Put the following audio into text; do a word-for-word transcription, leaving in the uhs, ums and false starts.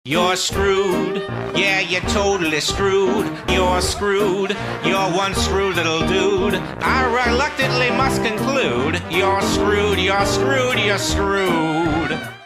You're screwed, yeah, you're totally screwed. You're screwed, you're one screwed little dude. I reluctantly must conclude, you're screwed, you're screwed, you're screwed.